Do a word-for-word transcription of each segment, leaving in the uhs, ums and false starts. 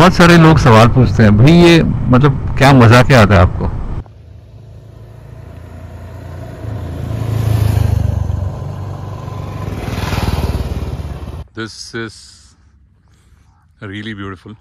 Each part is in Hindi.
बहुत सारे लोग सवाल पूछते हैं, भाई ये मतलब क्या मजा क्या आता है आपको? This is really beautiful.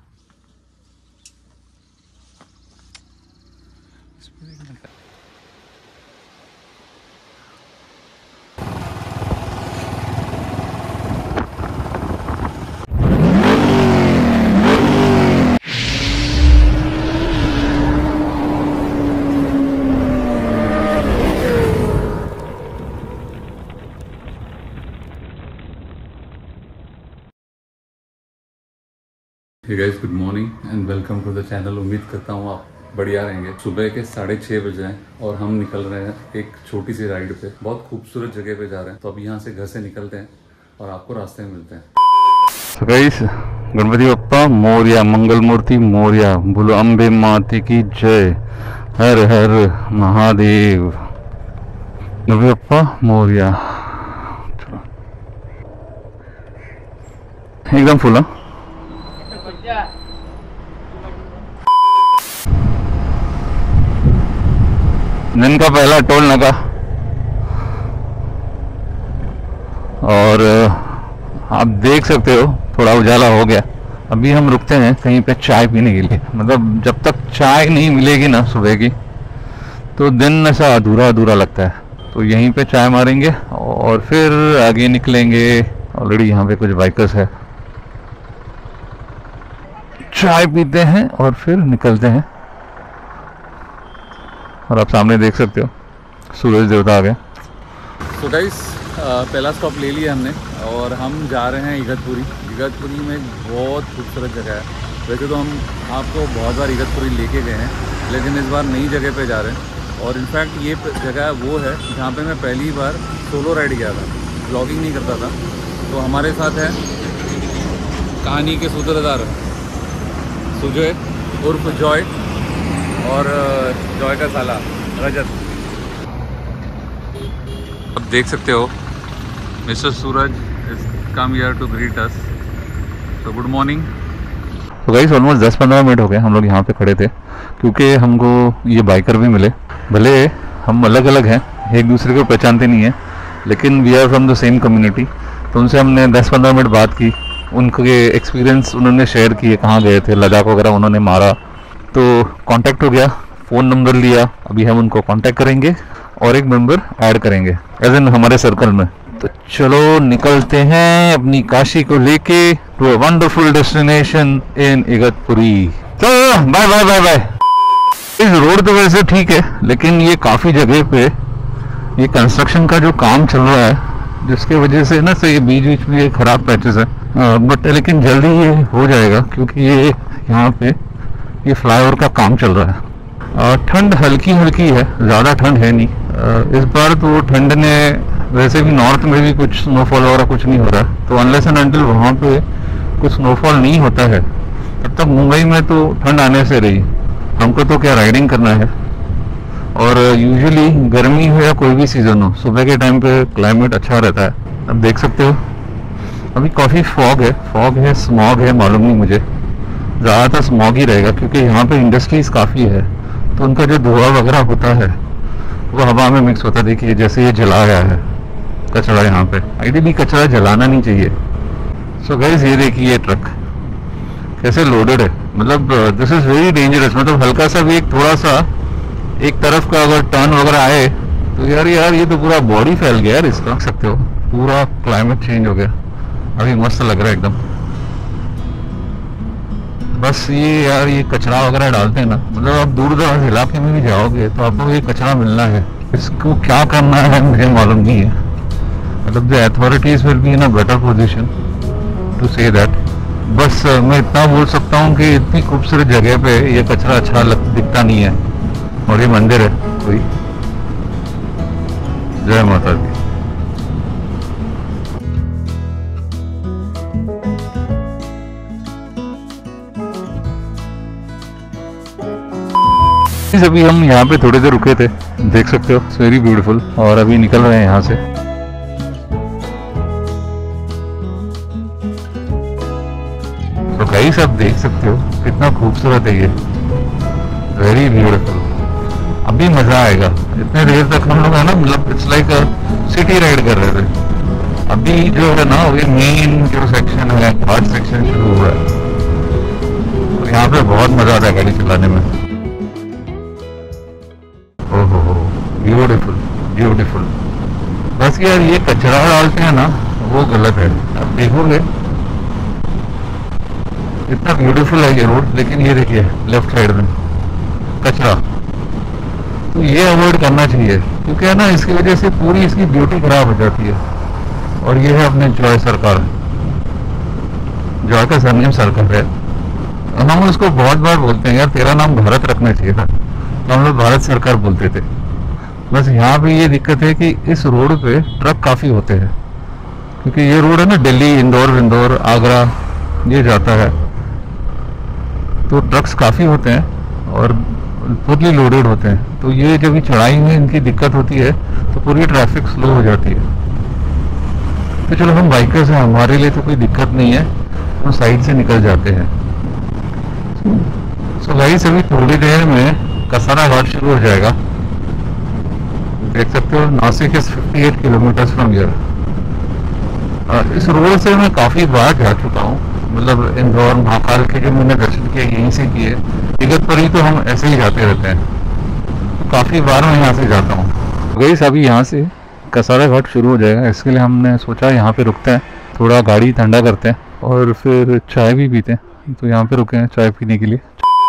Hey guys, good morning and welcome to the channel. उम्मीद करता हूँ आप बढ़िया रहेंगे। सुबह के साढ़े छः बजे हैं और हम निकल रहे हैं एक छोटी सी राइड पे। बहुत खूबसूरत जगह पे जा रहे हैं, तो अब यहाँ से घर से निकलते हैं और आपको रास्ते में मिलते हैं। So guys, गणपति बप्पा मोरया, मंगल मूर्ति मोरया, बोलो अम्बे माते की जय, हर हर महादेव। गणपति बप्पा मोरया। चलो एकदम फुल। दिन का पहला टोल नाका और आप देख सकते हो थोड़ा उजाला हो गया। अभी हम रुकते हैं कहीं पे चाय पीने के लिए। मतलब जब तक चाय नहीं मिलेगी ना सुबह की, तो दिन ऐसा अधूरा अधूरा लगता है। तो यहीं पे चाय मारेंगे और फिर आगे निकलेंगे। ऑलरेडी यहाँ पे कुछ बाइकर्स है, चाय पीते हैं और फिर निकलते हैं। और आप सामने देख सकते हो सूरज देवता आ गया। तो गाइस, पहला स्टॉप ले लिया हमने और हम जा रहे हैं इगतपुरी। इगतपुरी में बहुत खूबसूरत जगह है। वैसे तो हम आपको बहुत बार इगतपुरी लेके गए हैं, लेकिन इस बार नई जगह पे जा रहे हैं। और इनफैक्ट ये जगह वो है जहाँ पे मैं पहली बार सोलो राइड गया था, ब्लॉगिंग नहीं करता था। तो हमारे साथ है कहानी के सूत्रधार सुजय उर्फ जॉय और जॉय का साला रजत। अब देख सकते हो mister Suraj is come here to greet us. तो गुड मॉर्निंग। तो गाइस, ऑलमोस्ट दस पंद्रह मिनट हो गए हम लोग यहाँ पे खड़े थे, क्योंकि हमको ये बाइकर भी मिले। भले हम अलग अलग हैं, एक दूसरे को पहचानते नहीं हैं, लेकिन we are from the same community. तो उनसे हमने दस पंद्रह मिनट बात की। उनके एक्सपीरियंस उन्होंने शेयर किए, कहाँ गए थे, लद्दाख वगैरह उन्होंने मारा। तो कांटेक्ट हो गया, फ़ोन नंबर लिया। अभी हम उनको कांटेक्ट करेंगे और एक मेंबर ऐड करेंगे एज इन हमारे सर्कल में। तो चलो निकलते हैं अपनी काशी को लेके to a wonderful destination in Igatpuri. चलो बाय बाय बाय बाय। इस रोड तो वैसे ठीक है, लेकिन ये काफ़ी जगह पे ये कंस्ट्रक्शन का जो काम चल रहा है, जिसके वजह से ना से ये बीच बीच में ये खराब पैचेस है। बट लेकिन जल्दी ये हो जाएगा, क्योंकि ये यहाँ पे ये फ्लाईओवर का काम चल रहा है। ठंड हल्की हल्की है, ज़्यादा ठंड है नहीं। आ, इस बार तो ठंड ने, वैसे भी नॉर्थ में भी कुछ स्नोफॉल वगैरह कुछ नहीं हो रहा है। तो अनलेस एंड अनटिल वहाँ पे कुछ स्नोफॉल नहीं होता है, तब तक मुंबई में तो ठंड आने से रही। हमको तो क्या राइडिंग करना है। और यूजुअली गर्मी हो या कोई भी सीज़न हो, सुबह के टाइम पे क्लाइमेट अच्छा रहता है। अब देख सकते हो अभी काफ़ी फॉग है, फॉग है, स्मॉग है, मालूम नहीं मुझे। ज़्यादातर स्मॉग ही रहेगा, क्योंकि यहाँ पे इंडस्ट्रीज काफ़ी है। तो उनका जो धुआं वगैरह होता है वो हवा में मिक्स होता है। देखिए जैसे ये जला गया है कचरा यहाँ पे। आइडियली कचरा जलाना नहीं चाहिए। सो गाइस, ये देखिए ये ट्रक कैसे लोडेड है। मतलब दिस इज़ वेरी डेंजरस। मतलब हल्का सा भी एक थोड़ा सा एक तरफ का अगर टर्न वगैरह आए तो यार यार ये तो पूरा बॉडी फैल गया यार इसका। देख सकते हो पूरा क्लाइमेट चेंज हो गया। अभी मस्त लग रहा है एकदम। बस ये यार ये कचरा वगैरह डालते हैं ना, मतलब आप दूर दराज इलाके में भी जाओगे तो आपको ये कचरा मिलना है। इसको क्या करना है मुझे मालूम नहीं है। मतलब the authorities will be in a better position to say that. बस मैं इतना बोल सकता हूँ कि इतनी खूबसूरत जगह पे ये कचरा अच्छा लग, दिखता नहीं है। और ये मंदिर है कोई। जय माता दी। अभी हम यहाँ पे थोड़ी देर रुके थे, देख सकते हो इट्स वेरी ब्यूटीफुल। और अभी निकल रहे हैं यहाँ से। तो गाइस आप देख सकते हो कितना खूबसूरत है ये, वेरी ब्यूटीफुल। अभी मजा आएगा। इतने देर तक हम लोग है ना, मतलब इट्स लाइक सिटी राइड कर रहे थे। अभी जो है ना ये मेन जो सेक्शन है, घाट सेक्शन शुरू हुआ है और यहाँ पे बहुत मजा आता है गाड़ी चलाने में। ओहो हो, ब्यूटीफुल ब्यूटीफुल। बस यार ये कचरा डालते हैं ना, वो गलत है। अब देखोगे इतना ब्यूटीफुल है ये रोड, लेकिन ये देखिए लेफ्ट साइड में कचरा। तो ये अवॉइड करना चाहिए, क्योंकि है ना इसकी वजह से पूरी इसकी ब्यूटी खराब हो जाती है। और ये है अपने जॉय सरकार, जॉय का सरनेम सरकार है। हम उसको बहुत बार बोलते हैं यार तेरा नाम भारत रखना चाहिए था, तो हम लोग भारत सरकार बोलते थे। बस यहाँ पे ये दिक्कत है कि इस रोड पे ट्रक काफ़ी होते हैं, क्योंकि ये रोड है ना दिल्ली, इंदौर, विंदौर, आगरा ये जाता है, तो ट्रक्स काफ़ी होते हैं और फुल्ली लोडेड होते हैं। तो ये जब भी चढ़ाई में इनकी दिक्कत होती है तो पूरी ट्रैफिक स्लो हो जाती है। तो चलो हम बाइकर्स हैं, हमारे लिए तो कोई दिक्कत नहीं है, हम साइड से निकल जाते हैं। सो गाइस अभी थोड़ी देर में कसारा घाट शुरू हो जाएगा। देख सकते हो नासिक इज अट्ठावन किलोमीटर फ्रॉम हियर। इस रोड से मैं काफ़ी बार जा चुका हूँ, मतलब इंदौर, महाकाल के जो मैंने दर्शन किए यहीं से किए। इगतपुरी तो हम ऐसे ही जाते रहते हैं, काफ़ी बार मैं यहाँ से जाता हूँ। गाइस अभी यहाँ से कसारा घाट शुरू हो जाएगा, इसके लिए हमने सोचा यहाँ पे रुकते हैं, थोड़ा गाड़ी ठंडा करते हैं और फिर चाय भी पीते हैं। तो यहाँ पे रुके हैं चाय पीने के लिए।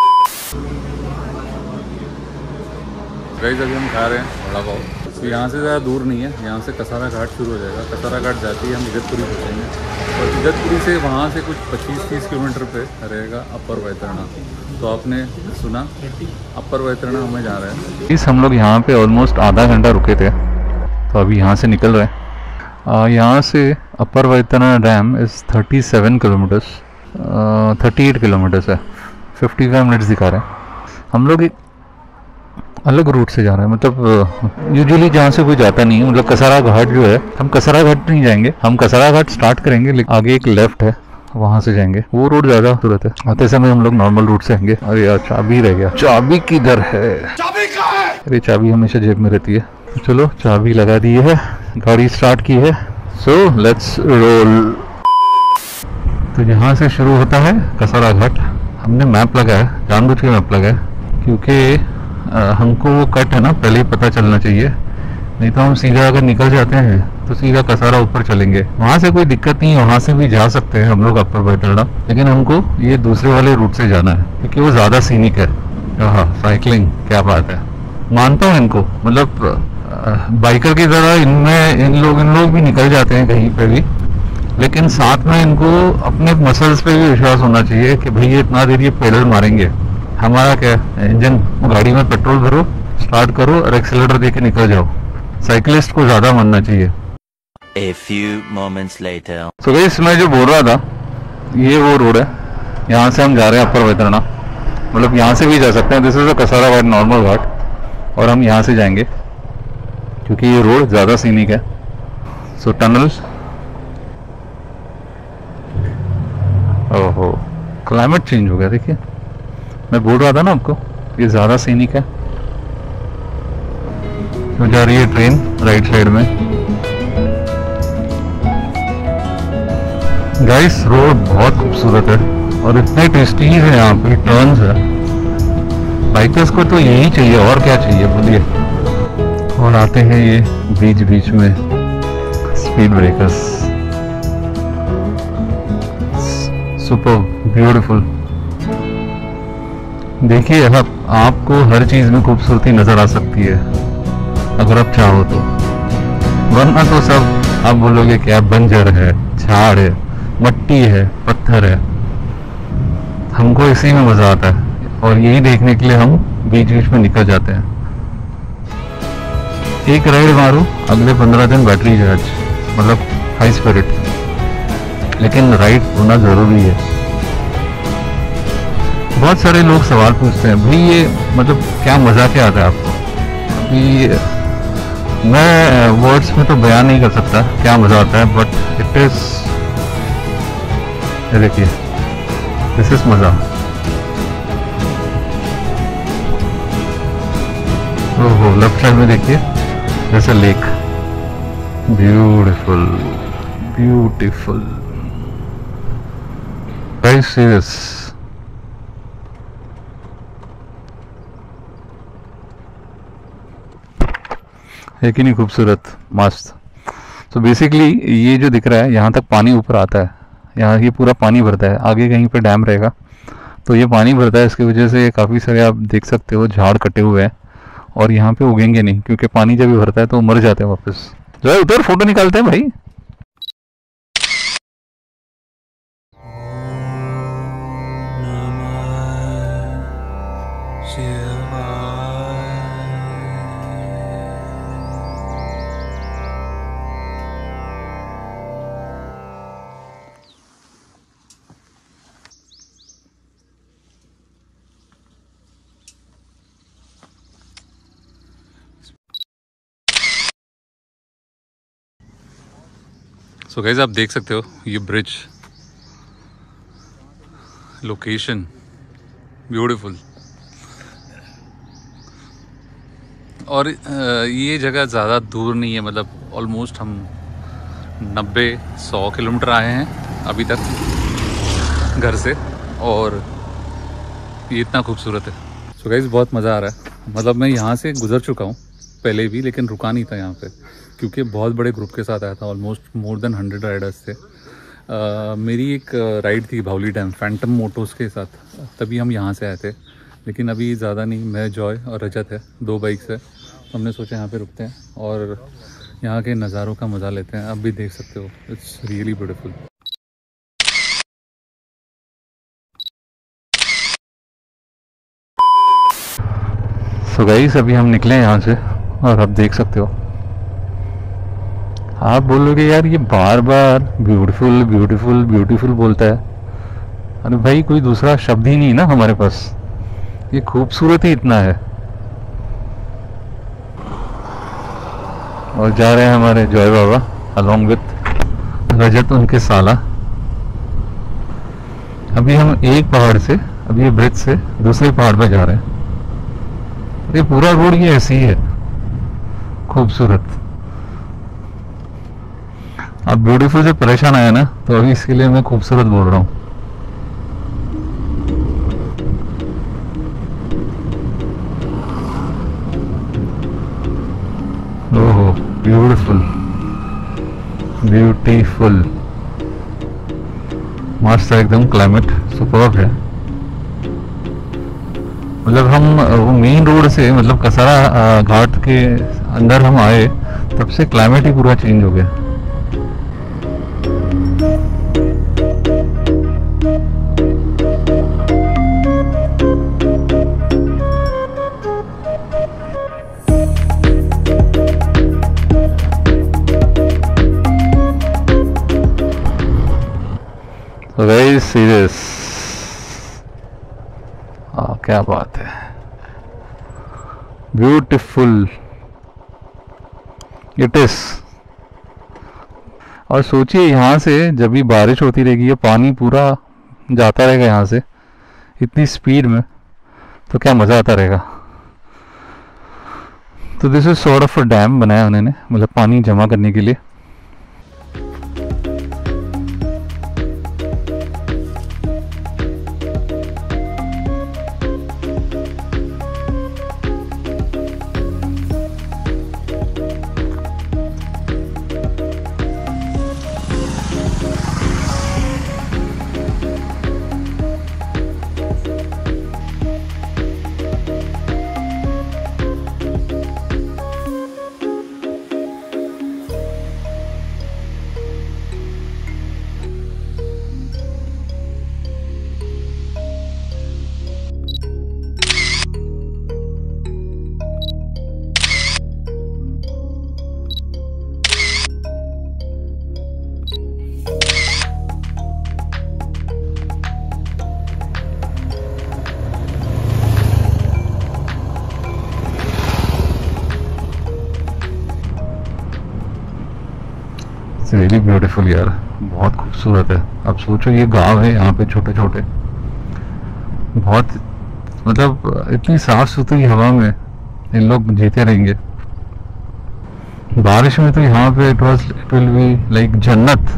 गाइस अभी हम खा रहे हैं वड़ा पाव। तो यहाँ से ज़्यादा दूर नहीं है, यहाँ से कसारा घाट शुरू हो जाएगा। कसारा घाट जाते ही हम इगतपुरी पहुँचेंगे और इगतपुरी से वहाँ से कुछ पच्चीस तीस किलोमीटर पे रहेगा अपर वैतरणा। तो आपने सुना अपर वैतरणा हमें जा रहे हैं। इस हम लोग यहाँ पे ऑलमोस्ट आधा घंटा रुके थे, तो अभी यहाँ से निकल रहे हैं। यहाँ से upper Vaitarna dam is thirty seven kilometres thirty eight kilometres है, फिफ्टी फाइव मिनट्स दिखा रहे हैं। हम लोग एक अलग रूट से जा रहे हैं, मतलब यूजुअली जहाँ से कोई जाता नहीं है। मतलब कसारा घाट जो है, हम कसारा घाट नहीं जाएंगे, हम कसारा घाट स्टार्ट करेंगे, लेकिन आगे एक लेफ्ट है वहाँ से जाएंगे। वो रोड ज़्यादा खूबसूरत है। आते समय हम लोग नॉर्मल रूट से आएंगे। अरे यार चाबी रह गया, चाबी किधर है? चाबी कहाँ है? अरे चाबी हमेशा जेब में रहती है। तो चलो चाबी लगा दी है, गाड़ी स्टार्ट की है, सो लेट्स रोल। तो यहाँ से शुरू होता है कसारा घाट। हमने मैप लगाया, जानबूझ के मैप लगाया, क्योंकि हमको वो कट है ना पहले ही पता चलना चाहिए, नहीं तो हम सीधा अगर निकल जाते हैं तो सीधा कसारा ऊपर चलेंगे। वहाँ से कोई दिक्कत नहीं है, वहाँ से भी जा सकते हैं हम लोग अपर वैतरणा, लेकिन हमको ये दूसरे वाले रूट से जाना है क्योंकि वो ज़्यादा सीनिक है। हाँ साइकिलिंग क्या बात है, मानता हूँ इनको, मतलब बाइकर की तरह इनमें इन लोग इन लोग भी निकल जाते हैं कहीं पे भी, लेकिन साथ में इनको अपने मसल्स पे भी विश्वास होना चाहिए कि भाई ये इतना देर ये पेडल मारेंगे। हमारा क्या इंजन, गाड़ी में पेट्रोल भरो, स्टार्ट करो और एक्सीलरेटर देके निकल जाओ। साइकिलिस्ट को ज़्यादा मानना चाहिए। A few moments later. So guys, मैं जो बोल रहा था ये वो रोड है, यहाँ से हम जा रहे हैं अपर वैतरणा, मतलब यहाँ से भी जा सकते हैं। This is a Kasara ghat, normal ghat, और हम यहाँ से जाएंगे क्योंकि ये रोड ज़्यादा सीनिक है। सो टनल, ओहो क्लाइमेट चेंज हो गया। देखिए मैं बोल रहा था ना आपको ये ज़्यादा सीनिक है। तो जा रही है ट्रेन राइट साइड में। गाइस रोड बहुत खूबसूरत है और इतने टेस्टी है, यहाँ पे टर्न्स है। बाइकर्स को तो यही चाहिए, और क्या चाहिए बोलिए। और आते हैं ये बीच बीच में स्पीड ब्रेकर्स, सुपर ब्यूटीफुल। देखिए अब आपको हर चीज़ में खूबसूरती नज़र आ सकती है अगर आप चाहो तो, वरना तो सब आप बोलोगे क्या बंजर है, झाड़ है, मट्टी है, पत्थर है। हमको इसी में मज़ा आता है और यही देखने के लिए हम बीच बीच में निकल जाते हैं। एक राइड मारो, अगले पंद्रह दिन बैटरी चार्ज, मतलब हाई स्पिरिट, लेकिन राइड होना ज़रूरी है। बहुत सारे लोग सवाल पूछते हैं भाई ये मतलब क्या मज़ा क्या आता है आपको। अभी मैं वर्ड्स में तो बयान नहीं कर सकता क्या मज़ा आता है, बट इट इज़, देखिए दिस इज़ मज़ा। लेफ्ट साइड में देखिए जैसे lake, beautiful beautiful very serious. है कि नहीं खूबसूरत, मस्त। तो बेसिकली ये जो दिख रहा है यहाँ तक पानी ऊपर आता है, यहाँ ये पूरा पानी भरता है, आगे कहीं पे डैम रहेगा तो ये पानी भरता है, इसकी वजह से काफ़ी सारे आप देख सकते हो झाड़ कटे हुए हैं और यहाँ पे उगेंगे नहीं क्योंकि पानी जब भी भरता है तो मर जाते हैं वापस। जो है उधर फोटो निकालते हैं भाई। सो गाइस आप देख सकते हो ये ब्रिज, लोकेशन ब्यूटीफुल। और ये जगह ज़्यादा दूर नहीं है, मतलब ऑलमोस्ट हम नब्बे सौ किलोमीटर आए हैं अभी तक घर से, और ये इतना खूबसूरत है। सो गाइस बहुत मज़ा आ रहा है। मतलब मैं यहाँ से गुजर चुका हूँ पहले भी, लेकिन रुका नहीं था यहाँ पे क्योंकि बहुत बड़े ग्रुप के साथ आया था, almost more than hundred riders थे। uh, मेरी एक राइड थी भावली डैम फैंटम मोटोस के साथ, तभी हम यहाँ से आए थे, लेकिन अभी ज़्यादा नहीं, मैं जॉय और रजत है, दो बाइक्स है, तो हमने सोचा यहाँ पे रुकते हैं और यहाँ के नज़ारों का मज़ा लेते हैं। आप भी देख सकते हो, it's really beautiful. So guys अभी हम निकले यहाँ से और आप देख सकते हो, आप बोलोगे यार ये बार बार ब्यूटीफुल ब्यूटीफुल ब्यूटीफुल बोलता है। अरे भाई कोई दूसरा शब्द ही नहीं ना हमारे पास, ये खूबसूरत ही इतना है। और जा रहे हैं हमारे जॉय बाबा अलॉन्ग विथ रजत उनके साला। अभी हम एक पहाड़ से, अभी ये ब्रिज से दूसरे पहाड़ पे जा रहे हैं। ये पूरा रोड ये ऐसी ही है खूबसूरत। अब ब्यूटीफुल से परेशान आया ना, तो अभी इसके लिए मैं खूबसूरत बोल रहा हूँ। ओहो ब्यूटीफुल ब्यूटीफुल, मस्त है एकदम, क्लाइमेट सुपर्ब है। मतलब हम वो मेन रोड से, मतलब कसारा घाट के अंदर हम आए तब से क्लाइमेट ही पूरा चेंज हो गया। वेरी सीरियस, हाँ क्या बात है, ब्यूटीफुल इट इज। और सोचिए यहाँ से जब भी बारिश होती रहेगी, ये पानी पूरा जाता रहेगा यहाँ से इतनी स्पीड में, तो क्या मज़ा आता रहेगा। तो this is sort of a dam बनाया उन्होंने, मतलब पानी जमा करने के लिए। रियली ब्यूटीफुल यार, बहुत खूबसूरत है। अब सोचो ये गांव है, यहाँ पे छोटे छोटे, बहुत मतलब इतनी साफ सुथरी हवा में इन लोग जीते रहेंगे। बारिश में तो यहाँ पे it was it will be like जन्नत।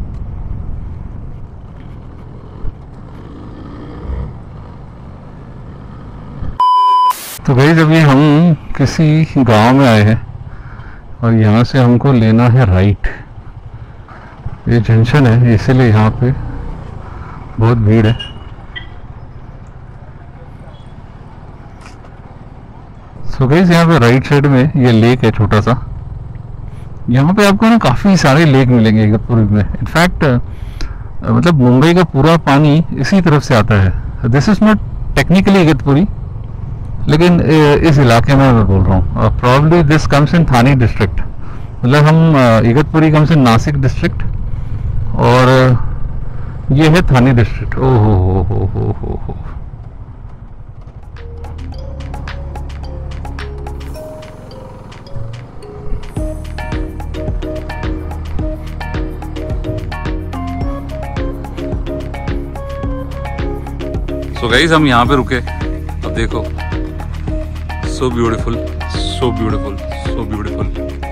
तो भाई जब ये हम किसी गांव में आए हैं और यहाँ से हमको लेना है राइट, ये जंक्शन है इसीलिए यहाँ पे बहुत भीड़ है। सो गाइस यहाँ पे राइट साइड में ये लेक है छोटा सा। यहाँ पे आपको ना काफ़ी सारे लेक मिलेंगे इगतपुरी में। इनफैक्ट मतलब मुंबई का पूरा पानी इसी तरफ से आता है। This is not technically Igatpuri, लेकिन इस इलाके में मैं बोल रहा हूँ। Probably this comes in Thane district, मतलब हम Igatpuri comes in Nashik district और ये है थाने डिस्ट्रिक्ट। ओ हो हो हो हो हो हो सो गाइस हम यहाँ पे रुके। अब देखो, so beautiful, so beautiful, so beautiful.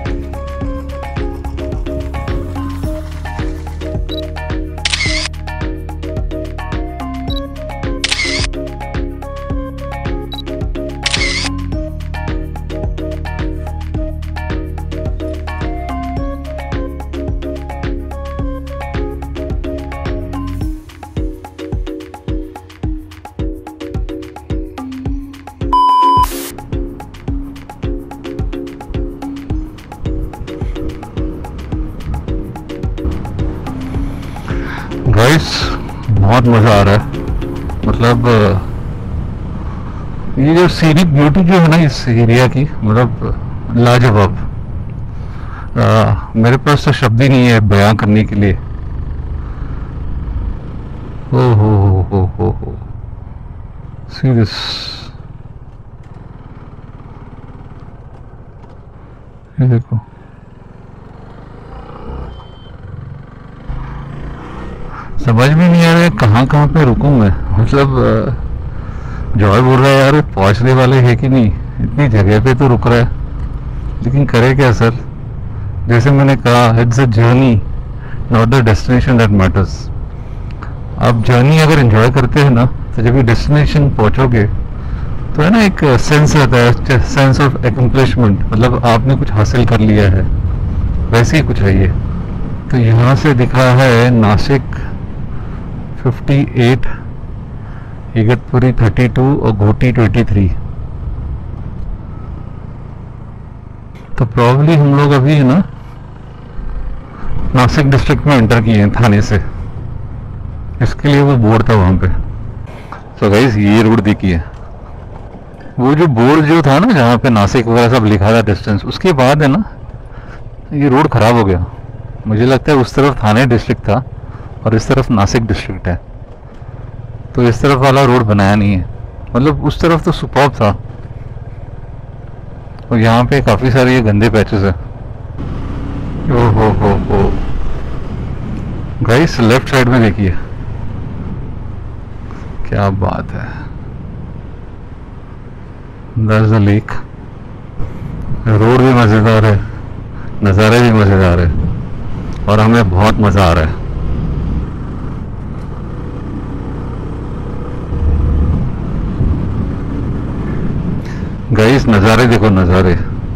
Guys बहुत मज़ा आ रहा है। मतलब ये जो सीनिक ब्यूटी जो है ना इस एरिया की, मतलब लाजवाब। मेरे पास तो शब्द ही नहीं है बयां करने के लिए। ओ हो हो हो हो हो सीरियस। ये देखो, समझ में नहीं आ रहा है कहाँ कहाँ पे रुकूं मैं। मतलब जॉय बोल रहा है यार पहुंचने वाले है कि नहीं, इतनी जगह पे तो रुक रहा है, लेकिन करे क्या सर। जैसे मैंने कहा, it's a journey not the destination that matters. आप जर्नी अगर एंजॉय करते हैं ना, तो जब ये डेस्टिनेशन पहुंचोगे तो है ना एक सेंस रहता है, सेंस ऑफ एक्म्प्लिशमेंट, मतलब आपने कुछ हासिल कर लिया है, वैसे ही कुछ है ये। तो यहाँ से दिखा है नासिक अट्ठावन, इगतपुरी बत्तीस और घोटी तेईस। तो प्रॉब्ली हम लोग अभी है ना नासिक डिस्ट्रिक्ट में एंटर किए हैं थाने से, इसके लिए वो बोर्ड था वहां पे। तो गाइस ये रोड देखिए, वो जो बोर्ड जो था ना जहाँ पे नासिक वगैरह सब लिखा था डिस्टेंस, उसके बाद है ना ये रोड खराब हो गया। मुझे लगता है उस तरफ थाने डिस्ट्रिक्ट था और इस तरफ नासिक डिस्ट्रिक्ट है, तो इस तरफ वाला रोड बनाया नहीं है। मतलब उस तरफ तो सुपर्ब था, और यहाँ पे काफ़ी सारे ये गंदे पैचेस है। ओ हो हो हो गाइस, लेफ्ट साइड में देखिए क्या बात है। That's the lake. रोड भी मज़ेदार है, नज़ारे भी मज़ेदार है, और हमें बहुत मज़ा आ रहा है। गाइस नज़ारे देखो, नज़ारे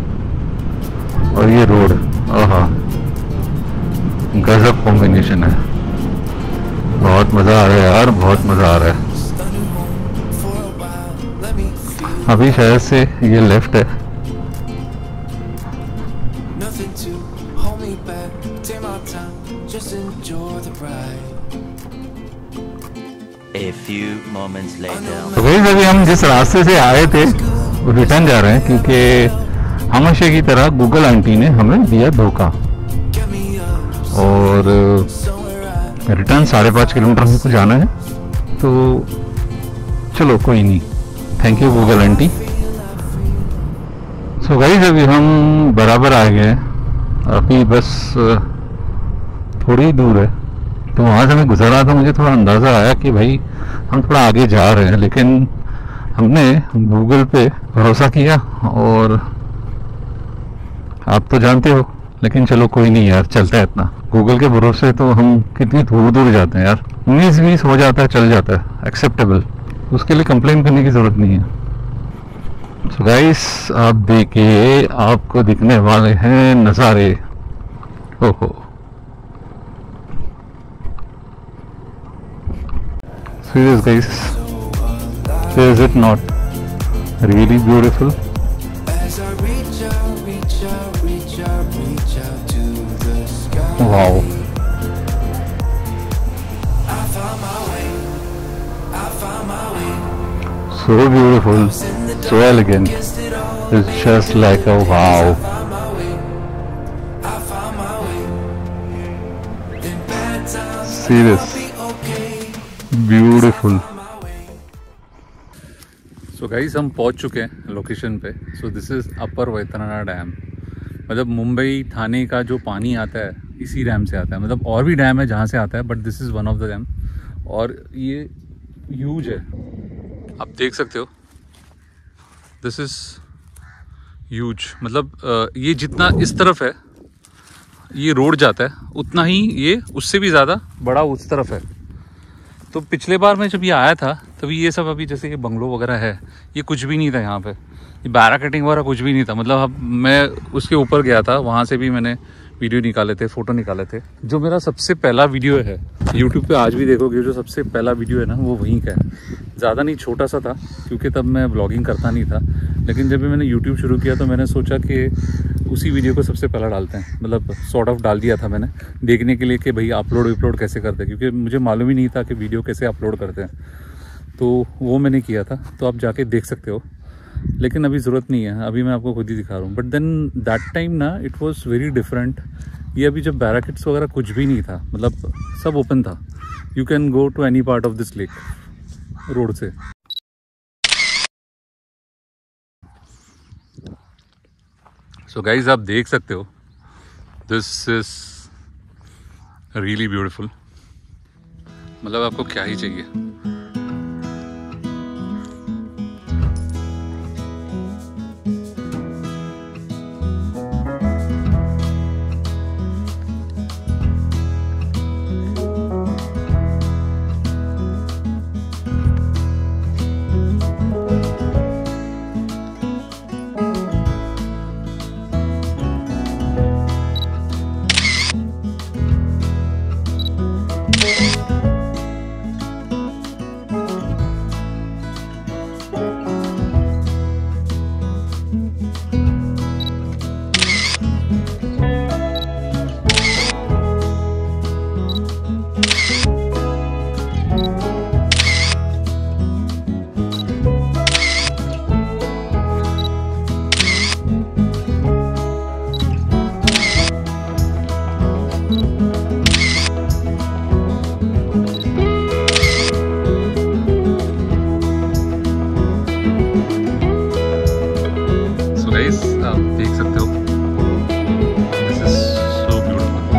और ये रोड, आहा गजब कॉम्बिनेशन है। बहुत मज़ा आ रहा है यार, बहुत मज़ा आ रहा है। अभी शायद से ये लेफ्ट है। A few moments later. तो भाई अभी हम जिस रास्ते से आए थे वो रिटर्न जा रहे हैं, क्योंकि हमेशा की तरह गूगल आंटी ने हमें दिया धोखा, और रिटर्न साढ़े पाँच किलोमीटर हमको जाना है। तो चलो कोई नहीं, thank you Google aunty. So guys अभी हम बराबर आ गए, अभी बस थोड़ी दूर है। तो वहाँ से मैं गुजर रहा था, मुझे थोड़ा अंदाज़ा आया कि भाई हम थोड़ा आगे जा रहे हैं, लेकिन हमने गूगल पे भरोसा किया और आप तो जानते हो, लेकिन चलो कोई नहीं यार, चलता है इतना। गूगल के भरोसे तो हम कितनी दूर दूर जाते हैं यार। उन्नीस बीस हो जाता है, चल जाता है, एक्सेप्टेबल, उसके लिए कंप्लेन करने की जरूरत नहीं है। सो गाइस आप देखिए, आपको दिखने वाले हैं नज़ारे। ओहो, serious guys, is it not really beautiful? Wow, so beautiful, so elegant. It's just like a wow. Serious, beautiful. So so guys हम पहुंच चुके हैं लोकेशन पे। So this is upper Vaitarna dam. मतलब मुंबई थाने का जो पानी आता है इसी डैम से आता है। मतलब और भी डैम है जहाँ से आता है, but this is one of the dam. और ये ह्यूज है, आप देख सकते हो, दिस इज़ ह्यूज। मतलब ये जितना इस तरफ है ये रोड जाता है, उतना ही ये उससे भी ज़्यादा बड़ा उस तरफ है। तो पिछले बार मैं जब ये आया था तभी ये सब, अभी जैसे ये बंगलो वगैरह है, ये कुछ भी नहीं था यहाँ पे, ये बैराकेटिंग वगैरह कुछ भी नहीं था। मतलब अब मैं उसके ऊपर गया था, वहाँ से भी मैंने वीडियो निकाले थे, फ़ोटो निकाले थे। जो मेरा सबसे पहला वीडियो है यूट्यूब पे, आज भी देखोगे, जो सबसे पहला वीडियो है ना वो वहीं का है। ज़्यादा नहीं, छोटा सा था, क्योंकि तब मैं ब्लॉगिंग करता नहीं था। लेकिन जब भी मैंने यूट्यूब शुरू किया तो मैंने सोचा कि उसी वीडियो को सबसे पहला डालते हैं। मतलब सॉर्ट ऑफ डाल दिया था मैंने, देखने के लिए कि भाई अपलोड अपलोड कैसे करते हैं, क्योंकि मुझे मालूम ही नहीं था कि वीडियो कैसे अपलोड करते हैं। तो वो मैंने किया था, तो आप जाके देख सकते हो। लेकिन अभी ज़रूरत नहीं है, अभी मैं आपको खुद ही दिखा रहा हूँ। बट देन दैट टाइम ना इट वॉज वेरी डिफरेंट। ये अभी जब बैराकेट्स वगैरह कुछ भी नहीं था, मतलब सब ओपन था। You can go to any part of this lake road से। सो गाइज आप देख सकते हो, दिस इज रियली ब्यूटीफुल। मतलब आपको क्या ही चाहिए। आप देख सकते हो, this is so beautiful.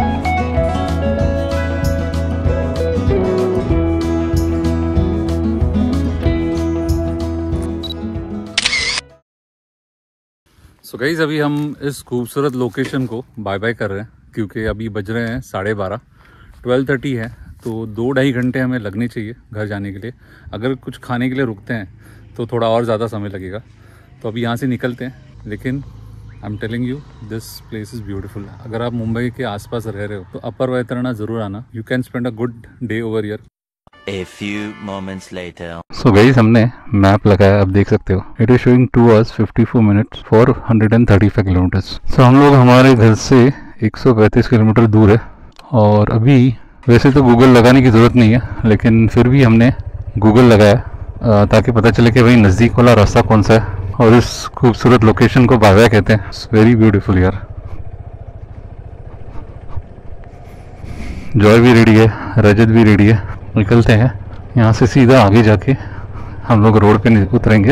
So guys अभी हम इस खूबसूरत लोकेशन को बाय बाय कर रहे हैं, क्योंकि अभी बज रहे हैं साढ़े बारह, ट्वेल्व थर्टी है। तो दो ढाई घंटे हमें लगने चाहिए घर जाने के लिए। अगर कुछ खाने के लिए रुकते हैं तो थोड़ा और ज़्यादा समय लगेगा। तो अभी यहाँ से निकलते हैं। लेकिन I am telling you this place is beautiful. अगर आप मुंबई के आसपास रह रहे हो तो अपर वैतरणा ज़रूर आना। You can spend a good day over here. A few moments later. So guys हमने मैप लगाया, आप देख सकते हो, it is showing two hours fifty four minutes for hundred thirty five kilometres. सो हम लोग हमारे घर से एक सौ पैंतीस किलोमीटर दूर है। और अभी वैसे तो गूगल लगाने की ज़रूरत नहीं है, लेकिन फिर भी हमने गूगल लगाया ताकि पता चले कि भाई नज़दीक वाला रास्ता कौन सा है। और इस खूबसूरत लोकेशन को बागा कहते हैं। इट्स वेरी ब्यूटीफुल यार। जॉय भी रेडी है, रजत भी रेडी है। निकलते हैं यहाँ से, सीधा आगे जाके हम लोग रोड पे उतरेंगे।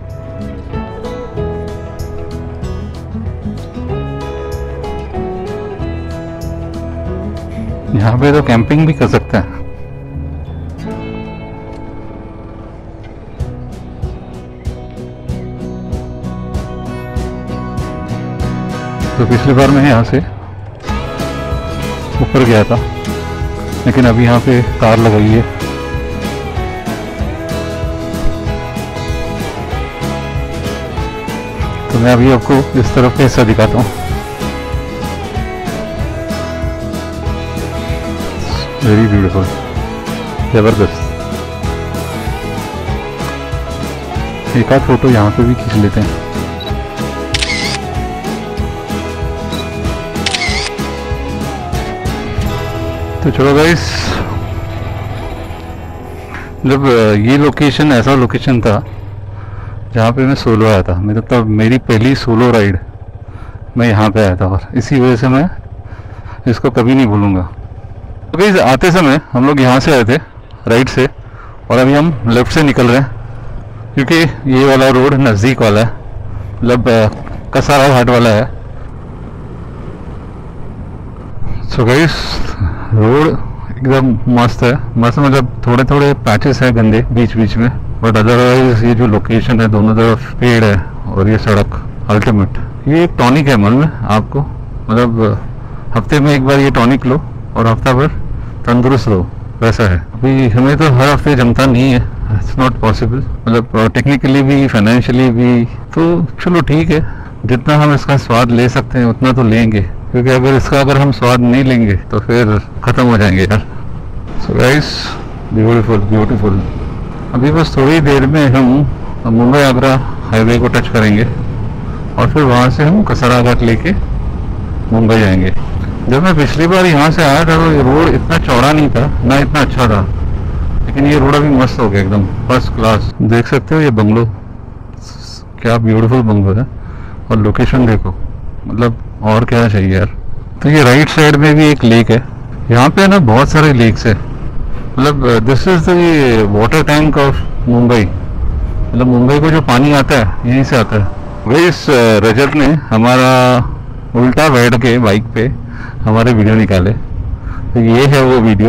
यहाँ पे तो कैंपिंग भी कर सकते हैं। तो पिछली बार मैं यहाँ से ऊपर गया था, लेकिन अभी यहाँ पे कार लगाई है। तो मैं अभी आपको इस तरफ का हिस्सा दिखाता हूँ। वेरी ब्यूटीफुल, जबरदस्त। एक आध फोटो यहाँ पे भी खींच लेते हैं। तो चलो गाइस, जब ये लोकेशन ऐसा लोकेशन था जहाँ पे मैं सोलो आया था, मेरा तब मेरी पहली सोलो राइड मैं यहाँ पे आया था, और इसी वजह से मैं इसको कभी नहीं भूलूंगा। तो गाइस, आते समय हम लोग यहाँ से आए थे राइट से, और अभी हम लेफ्ट से निकल रहे हैं, क्योंकि ये वाला रोड नज़दीक वाला है, मतलब कसारा घाट वाला है। सो गाइस, रोड एकदम मस्त है, मस्त मतलब थोड़े थोड़े पैचेस हैं गंदे बीच बीच में, बट अदरवाइज ये जो लोकेशन है, दोनों तरफ पेड़ है और ये सड़क अल्टीमेट। ये एक टॉनिक है मन में आपको, मतलब हफ्ते में एक बार ये टॉनिक लो और हफ्ता भर तंदुरुस्त रहो, वैसा है। अभी हमें तो हर हफ्ते जमता नहीं है, इट्स नॉट पॉसिबल, मतलब टेक्निकली भी फाइनेंशियली भी। तो चलो ठीक है, जितना हम इसका स्वाद ले सकते हैं उतना तो लेंगे, क्योंकि अगर इसका अगर हम स्वाद नहीं लेंगे तो फिर ख़त्म हो जाएंगे यार। So guys, beautiful beautiful. अभी बस थोड़ी देर में हम मुंबई आगरा हाईवे को टच करेंगे, और फिर वहाँ से हम कसारा घाट लेके मुंबई जाएंगे। जब मैं पिछली बार यहाँ से आया था तो ये रोड इतना चौड़ा नहीं था, ना इतना अच्छा था, लेकिन ये रोड अभी मस्त हो गया, एकदम फर्स्ट क्लास। देख सकते हो ये बंगलो, क्या ब्यूटीफुल बंगलो है, और लोकेशन देखो, मतलब और क्या चाहिए यार। तो ये राइट साइड में भी एक लेक है, यहाँ पे ना बहुत सारे लेक्स है, मतलब this is the water tank of Mumbai, मतलब मुंबई को जो पानी आता है यहीं से आता है। वही इस रजत ने हमारा उल्टा बैठ के बाइक पे हमारे वीडियो निकाले, तो ये है वो वीडियो।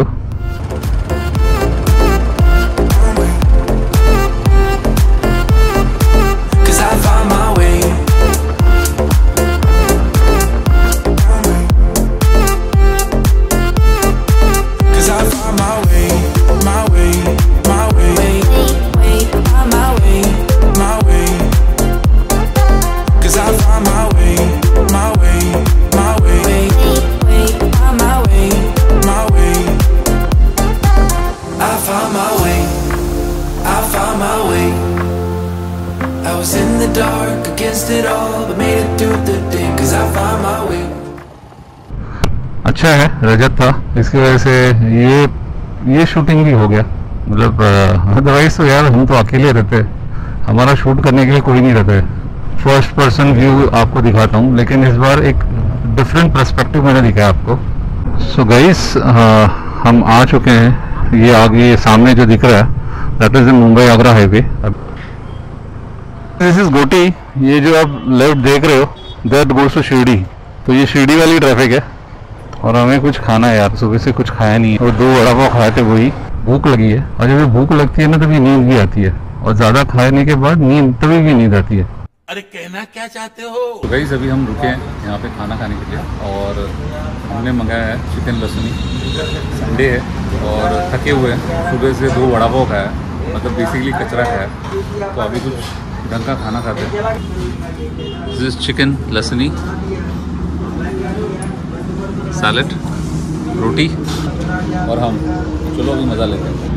अच्छा है रजत था, इसकी वजह से ये ये शूटिंग भी हो गया, मतलब अदरवाइज तो यार हम तो अकेले रहते, हमारा शूट करने के लिए कोई नहीं रहता है। फर्स्ट पर्सन व्यू आपको दिखाता हूँ, लेकिन इस बार एक डिफरेंट पर्सपेक्टिव मैंने दिखाया आपको। सो गाइस, हम आ चुके हैं, ये आगे सामने जो दिख रहा है that is the Mumbai Agra highway. This is Goti, ये जो आप लेफ्ट देख रहे हो दैट गोज टू शिरडी, तो ये शिरडी वाली ट्रैफिक है। और हमें कुछ खाना है यार, सुबह से कुछ खाया नहीं है, और दो वड़ा पाव खाए थे, वही भूख लगी है। और जब भूख लगती है ना तभी नींद भी आती है, और ज़्यादा खाने के बाद नींद तभी भी नींद आती है। अरे कहना क्या चाहते हो? तो गाइस, अभी हम रुके हैं यहाँ पे खाना खाने के लिए, और हमने मंगाया है चिकन लसुनी। संडे है और थके हुए हैं, सुबह से दो वड़ा पाव खाया है, मतलब बेसिकली कचरा खाया है, तो अभी कुछ ढंग का खाना खाते हैं। This is chicken lasooni, salad, roti और हम। चलो अभी मज़ा लेते हैं।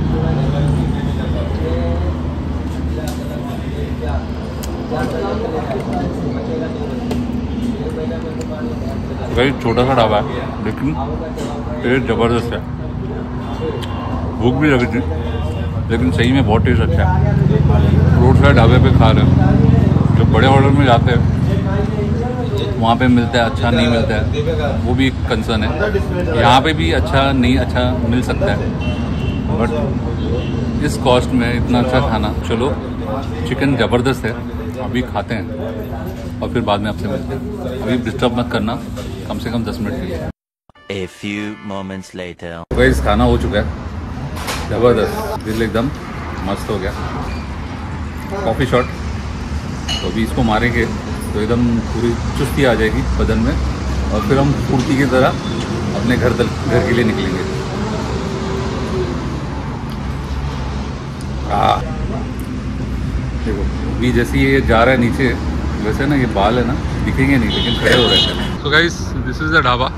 भाई छोटा सा ढाबा है, लेकिन टेस्ट ज़बरदस्त है। भूख भी लगी थी, लेकिन सही में बहुत टेस्ट अच्छा है। रोड साइड ढाबे पे खा रहे हैं, जो बड़े ऑर्डर में जाते हैं वहाँ पे मिलता है, अच्छा नहीं मिलता है, वो भी एक कंसर्न है। यहाँ पे भी अच्छा नहीं अच्छा मिल सकता है, बट इस कॉस्ट में इतना अच्छा खाना। चलो, चिकन ज़बरदस्त है, अभी खाते हैं और फिर बाद में आपसे मिलते हैं। अभी डिस्टर्ब मत करना, कम से कम दस मिनट के लिए। A few moments later. Guys, खाना हो चुका है, ज़बरदस्त, दिल एकदम मस्त हो गया। कॉफ़ी शॉट, तो अभी इसको मारेंगे तो एकदम पूरी चुस्ती आ जाएगी बदन में और फिर हम फुर्ती की तरह अपने घर तक घर के लिए निकलेंगे। आ देखो अभी जैसे ये जा रहा है नीचे, वैसे ना ये बाल है ना दिखेंगे नहीं लेकिन खड़े हो रहे हैं। So guys, this is the dhaba.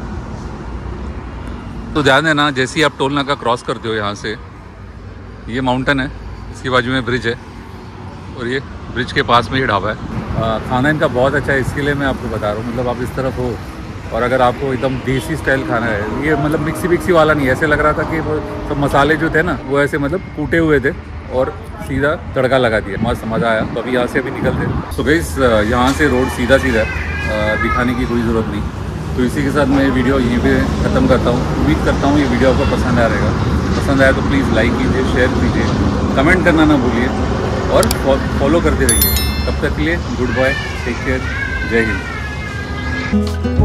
तो ध्यान देना जैसे ही आप टोल नाका क्रॉस करते हो यहाँ से, ये माउंटेन है, इसके बाजू में ब्रिज है और ये ब्रिज के पास में ये ढाबा है। आ, खाना इनका बहुत अच्छा है, इसके लिए मैं आपको बता रहा हूँ। मतलब आप इस तरफ हो और अगर आपको एकदम देसी स्टाइल खाना है, ये मतलब मिक्सी मिक्सी वाला नहीं है। ऐसे लग रहा था कि वो सब मसाले जो थे ना वो ऐसे मतलब कूटे हुए थे और सीधा तड़का लगा दिया। मस्त मज़ा आया। तो अभी यहाँ से अभी निकलते हैं। सो गाइस यहाँ से रोड सीधा सीधा है, दिखाने की कोई ज़रूरत नहीं। तो इसी के साथ मैं वीडियो यहीं पे ख़त्म करता हूँ। उम्मीद करता हूँ ये वीडियो आपको पसंद आ रहेगा। पसंद आया तो प्लीज़ लाइक कीजिए, शेयर कीजिए, कमेंट करना ना भूलिए और फॉलो करते रहिए। तब तक के लिए गुड बाय, टेक केयर, जय हिंद।